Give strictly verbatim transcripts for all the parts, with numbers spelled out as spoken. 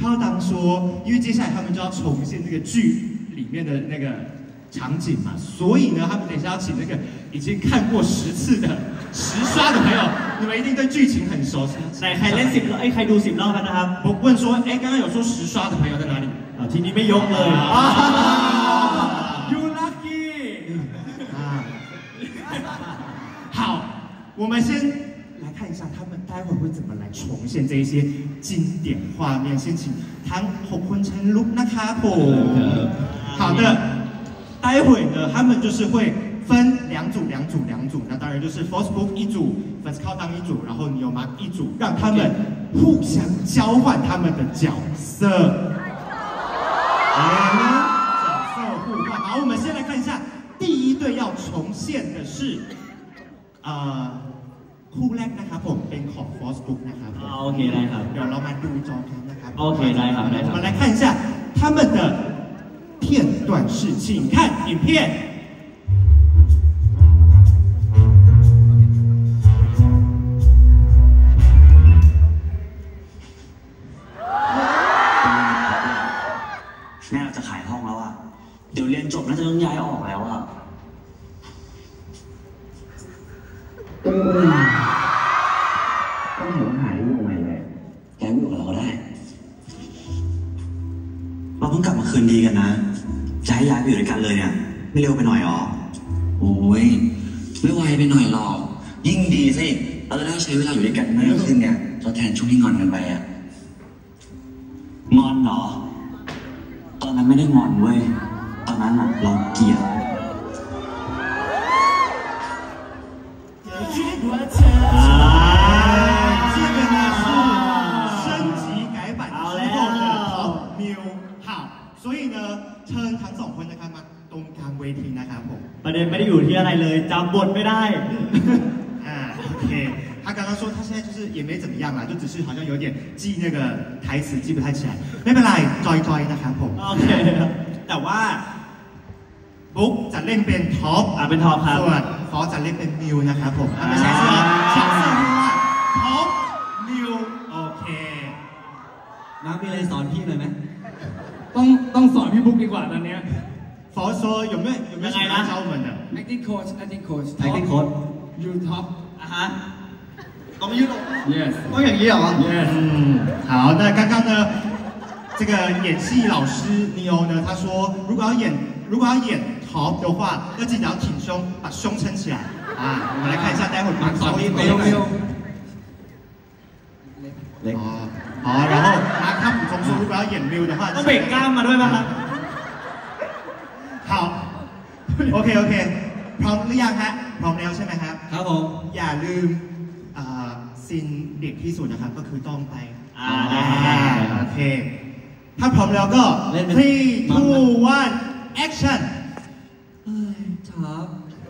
靠当说，因为接下来他们就要重现这个剧里面的那个场景嘛，所以呢，他们等一下要请那个已经看过十次的十刷的朋友，你们一定对剧情很熟悉。 ไหนใครเล่นสิบไอ้ใครดูสิบรอบกันนะครับ我问说，哎，刚刚有说十刷的朋友在哪里？ 啊，ทีนี้ไม่ยกเลย You lucky 啊，好，我们先来看一下他们待会会怎么来重现这一些经典画面。先请ทั้งหกคนเชิญลุกนะคะผม好的，待会呢，他们就是会分两组、两组、两组。那当然就是 Force Book 一组 ，First Call 当一组，然后 Neo Mark 一组，让他们互相交换他们的角色。角色互换。好，我们先来看一下，第一队要重现的是，呃。คู่แรกนะครับผมเป็นของ Force Book นะครับโอเคได้ครับเดี๋ยวเรามาดูจอกันนะครับโอเคได้ครับได้ครับ我们来看一下他们的片段式请看影片แม่เราจะขายห้องแล้วอ่ะเดี๋ยวเรียนจบน่าจะต้องย้ายออกแล้วอ่ะต้องหัวหายอยู่ไงเลยแกไม่อยู่กับเราก็ได้เราเพิ่งกลับมาคืนดีกันนะจะให้ย้ายไปอยู่ด้วยกันเลยเนี่ยไม่เร็วไปหน่อยหรอโอ้ยไม่ไวไปหน่อยหรอกยิ่งดีสิเราจะได้ใช้เวลาอยู่ด้วยกันมากขึ้นเนี่ยทดแทนช่วงที่งอนกันไปอะงอนเหรอตอนนั้นไม่ได้งอนเว้ยตอนนั้นอะเราเกลียด这个呢是升级改版之后的 Top New 好所以呢เชิญทั้งสองคนนะครับมาตรงกลางเวทีนะครับผมประเด็นไม่ได้อยู่ที่อะไรเลยจำบทไม่ได้啊 OK 他刚刚说他现在就是也没怎么样啦就只是好像有点记那个台词记不太起来ไม่เป็นไรจอยจอยนะครับผมโอเคแต่ว่าบุ๊กจะเล่นเป็นท็อปอ่าเป็นท็อปครับส่วนฟอสจะเล่นเป็นมิวนะครับผม他们现在是角色互换ท็อปมิวโอเคน้ำมีอะไรสอนพี่หน่อยไหมต้องต้องสอนพี่บุ๊กดีกว่าตอนนี้ฟอส说有没有有没有什么教我们的 acting coach acting coach acting coach you top 啊哈我们 you yes 都演也有啊 yes 嗯好那刚刚呢这个演戏老师 Neo 呢他说如果要演如果要演 top 的话要记得要挺胸把胸撑起来啊我们来看一下待会马上会没有没有哦好然后马他补充说如果要演 Miu 的话ต้องเบรกกล้ามมาด้วยป่ะครับ好 OK OK พร้อมหรือยังฮะพร้อมแล้วใช่ไหมครับครับผมอย่าลืมซีนเด็กที่สุดนะครับก็คือต้องไปอ่าได้โอเคถ้าพร้อมแล้วก็ three two one action เฮ้ยท็อป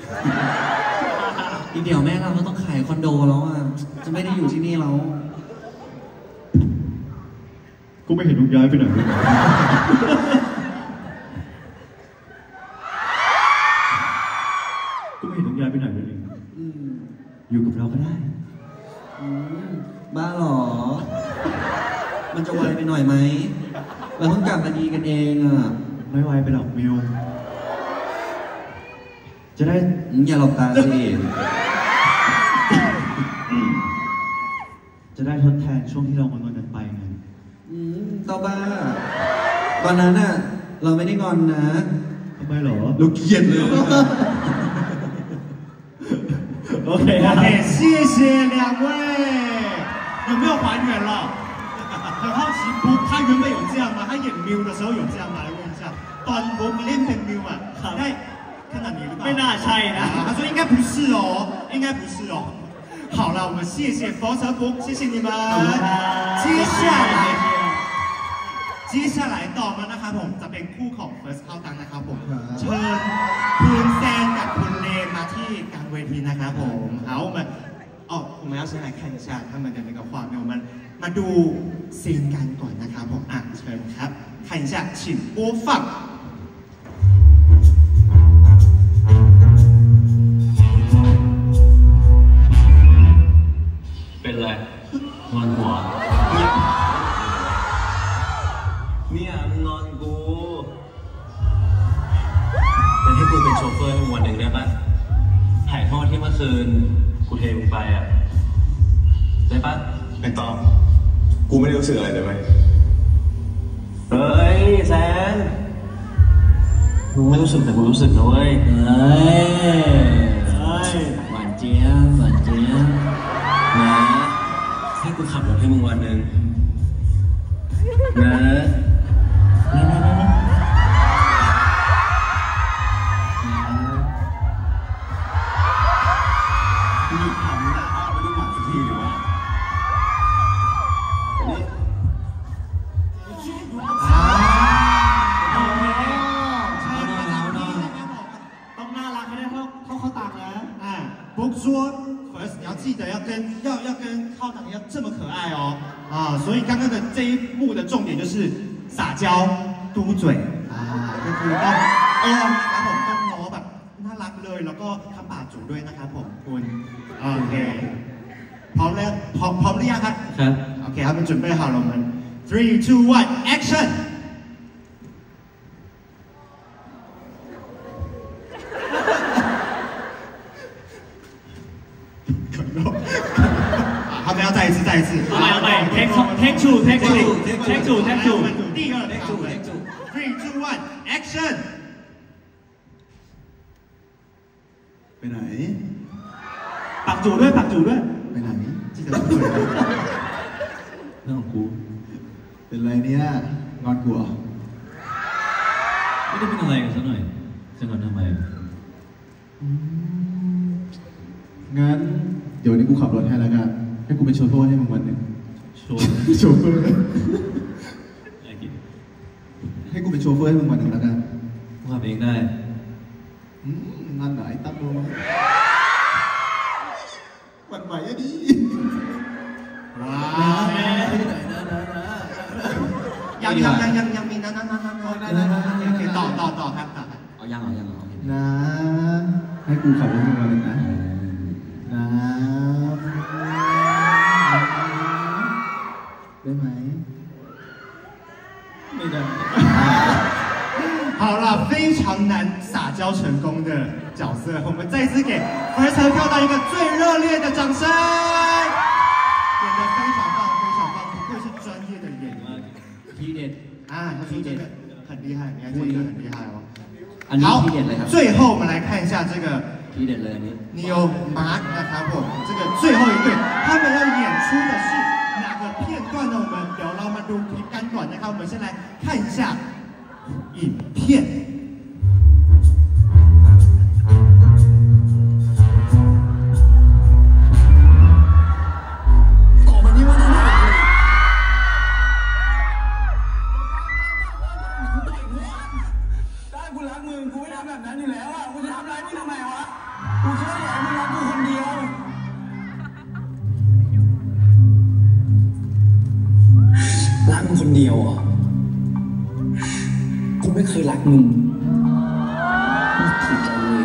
อีกเดี๋ยวแม่เราก็ต้องขายคอนโดแล้วอ่ะจะไม่ได้อยู่ที่นี่แล้วก็ไม่เห็นลุงย้ายไปไหนเลยก็ไม่เห็นลุงย้ายไปไหนเลยอยู่กับเราก็ได้บ้าหรอมันจะไวไปหน่อยไหมเราเพิ่งกลับมาดีกันเองอ่ะไม่ไวไปหรอกมิวจะได้อย่าหลบตาสิจะได้ทดแทนช่วงที่เรางอนกันไปไงต่อบ้าตอนนั้นน่ะเราไม่ได้งอนนะทำไมหรอเราเกลียดเลยโอเคโอเค谢谢两位有没有还原了很好奇บุ๊ก他原本有这样吗他演 Miu 的时候有这样吗来问一下ตอนบุ๊กเล่นเป็น Miu อ่ะได้ขนาดนี้หรือเปล่าไม่น่าใช่นะ他说应该不是哦应该不是哦好了我们谢谢 Force Book 谢谢你们接下来接下来ต่อมานะครับผมจะเป็นคู่ของ First เข้าตังนะครับผมเชิญคุณแซนกับคุณเลนมาที่กลางเวทีนะครับผม好我们哦我们要先来看一下他们的那个画面我们มาดูซีนกันก่อนนะครับผมอ่ะเชิญครับ看一下请播放เป็นไรงอนหัวเนี่ยมึงงอนกูจะให้กูเป็นโชเฟอร์ให้มึงวันหนึ่งได้ปะถ่ายทอดที่เมื่อคืนกูเทมึงไปอ่ะได้ปะไอ้ตอมกูไม่ได้รู้สึกอะไรเลยเว้ยเฮ้ยแซนมึงไม่รู้สึกแต่กูรู้สึกนะเว้ยเฮ้ยเฮ้ยหวานเจี๊ยบหวานเจี๊ยบนะให้กูขับรถให้มึงวันหนึ่งนะนะนะนะมึงหยุดทำนะเอาไปดูหวานสักทีดีวะ说 ，first 你要记得要跟要要跟靠党要这么可爱哦，啊，所以刚刚的这一幕的重点就是撒娇、嘟嘴啊，ก็คือต้องเออนะครับผมต้องง้อแบบน่ารักเลยแล้วก็ทำปากจูด้วยนะครับผมคุณโอเคพร้อมแล้วพร้อมพร้อมหรือยังครับครับโอเค他们准备好了我们 three two one action他们要再一次，再一次。 好，来来，take take two take two take two take two。 第二，take two take two。Three two one action。 ไปไหนปักจูด้วยปักจูด้วยไปไหน记得嘟嘴。 เรื่องของกูเป็นไรเนี่ยงอนกูเหรอไม่ได้เป็นอะไรกันซะหน่อยจะงอนทำไมงั้นเดี๋ยวนี้กูขับรถให้แล้วกันให้กูเป็นโชเฟอร์ให้มึงวันหนึ่งโชว์โชเฟอร์ให้กูเป็นโชเฟอร์ให้มึงวันหนึ่งแล้วกันกูขับเองได้งานไหนตั้งลงวันใหม่อะดีว้าวยังยังยังยังยังมีนะนะนะนะนะโอเคต่อต่อต่อครับต่อเอายังเอายังเอานะให้กูขับรถให้มึงวันหนึ่งนะนะได้ไหมไม่ได้好了，非常难撒娇成功的角色，我们再次给 First 和票到一个最热烈的掌声，演得非常棒，非常棒，不愧是专业的演员。 ทีเด็ด啊，他说这个很厉害，你看这个很厉害哦。 好， 最后我们来看一下这个。 ทีเด็ดเลยนี่你有 Mark นะครับผม这个最后一对他们要演出的是哪个片段呢我们เดี๋ยวเรามาดูคลิปกันก่อนนะครับ我们先来看一下影片ต่อมานี้ว่าจะไม่ได้กูรักมึงกูไม่ทำแบบนั้นอยู่แล้วอ่ะกูจะทำอะไรมึงทำไมวะกูแค่อยากให้มึงรักกูคนเดียวรักมึงคนเดียวอ่ะกูไม่เคยรักมึงผิดใจเลย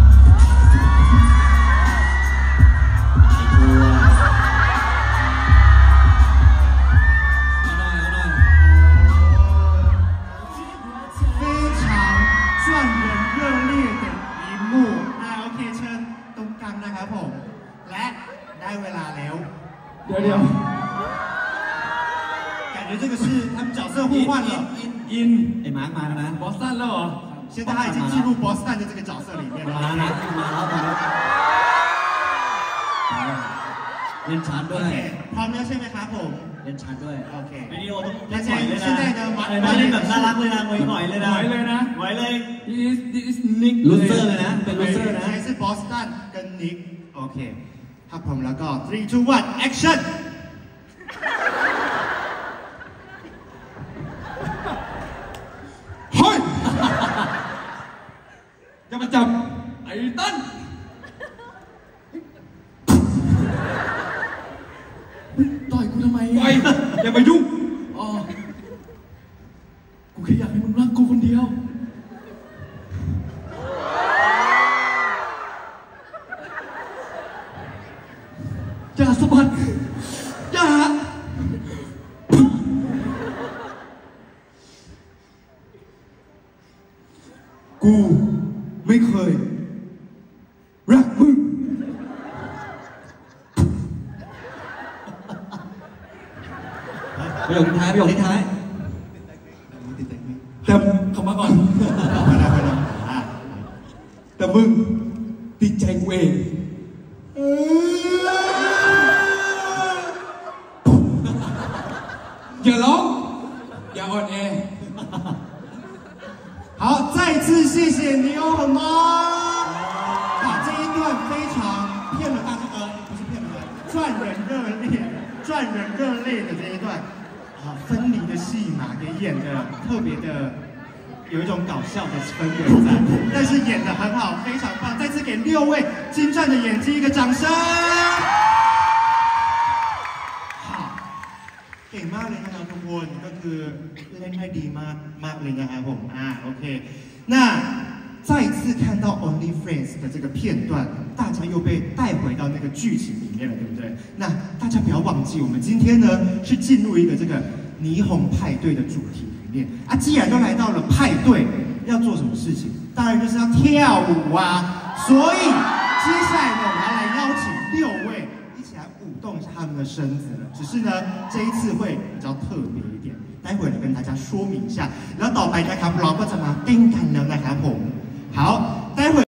非常赚人热烈的一幕อ่าโอเคเชิญตรงกลางนะครับผมและได้เวลาแล้วเดี๋ยวเดี๋ยว感觉这个是他们角色互换了อินไอ้มาร์คมาแล้วนะบอสตันแล้วเหรอ现在他已经进入 Boston 的这个角色里面了มาแล้วมาแล้วมาแล้วเล่นชาร์จด้วยพร้อมแล้วใช่ไหมครับผมเล่นชาร์จด้วยโอเควิดีโอต้องเล่นหน่อยเลยนะเล่นแบบน่ารักเลยนะหน่อยเลยนะหน่อยเลยนะหน่อยเลย this this Nick ลูเซอร์เลยนะเป็นลูเซอร์นะใช่是 Boston 跟 Nick โอเคถ้าพร้อมแล้วก็ three two one actionเฮ้ยจะมาจับไอ้ตั้นต่อยกูทำไมไปอย่ามายุ่งอ๋อกูแค่อยากให้มึงรักกูคนเดียวอย่าสะบัดอย่ากูไม่เคยรักมึงประโยคท้ายประโยคท้ายแต่เข้ามาก่อนแต่มึงติดใจกูเองอย่าร้องอย่าอ่อนแอ好，再次谢谢你哦，好吗？哇，这一段非常骗了大家，呃，不是骗了大家，赚人热烈，赚人热泪的这一段，啊，分离的戏码给演的特别的有一种搞笑的氛围在，但是演的很好，非常棒，再次给六位精湛的演技一个掌声。好，เก่งมากเลยนะครับทุกคนก็คือเล่นได้ดีมากมากเลยนะครับผมอ่าโอเค那再次看到 Only Friends 的这个片段，大家又被带回到那个剧情里面了，对不对？那大家不要忘记，我们今天呢是进入一个这个霓虹派对的主题里面啊。既然都来到了派对，要做什么事情？当然就是要跳舞啊。所以接下来呢，我们要来邀请六位一起来舞动一下他们的身子了。只是呢，这一次会比较特别一点。待会儿跟大家说明一下แล้วต่อไปนะครับเราก็จะมาเต้นกันแล้วนะครับผม好待会